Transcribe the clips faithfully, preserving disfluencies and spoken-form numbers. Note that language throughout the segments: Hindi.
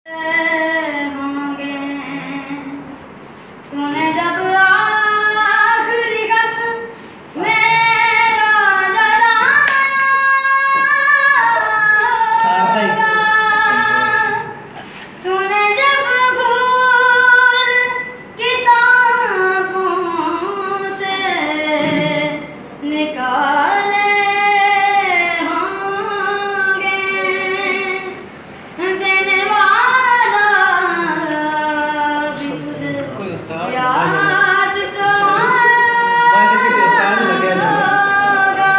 तूने जब आखिरी खत मेरा जलाया, तूने जब फूल किताबों से निकाले होंगे, देने वाला भी तुझे याद तो होगा।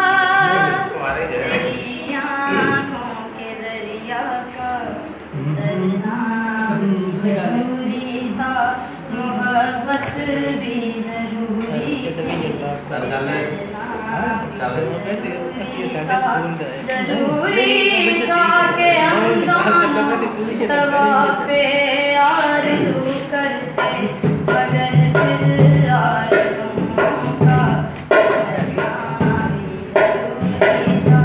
तेरी आँखों के दरिया का तैरना जरूरी था, मोहब्बत भी जरूरी थी, जरूरी था कि हम दोनों तवाफ़े आरज़ू करते, मगर फिर आरज़ुओं का करना भी जरूरी था।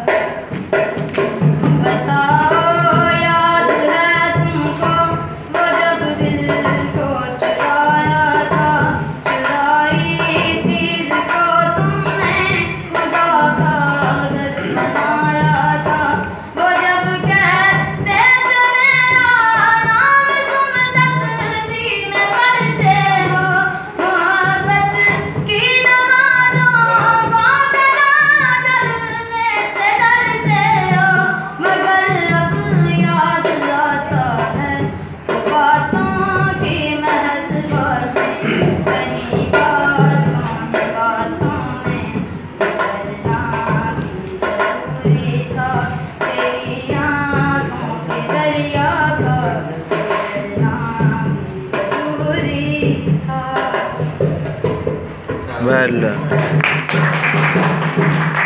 बताओ याद है तुमको वो जब दिल को चुराया था, चुराई चीज़ को तुमने खुदा का घर बनाया था। वो जब कहते थे मेरा नाम तुम तस्बीह में पढ़ते हो, मोहब्बत की नमाज़ों को अदा करने से डरते हो, मगर अब याद आता है बातों की महल बातें, कहीं बातों ही बातों में करना भी जरूरी था, तेरी आँखों के दरिया का करना भी जरूरी था। Well done.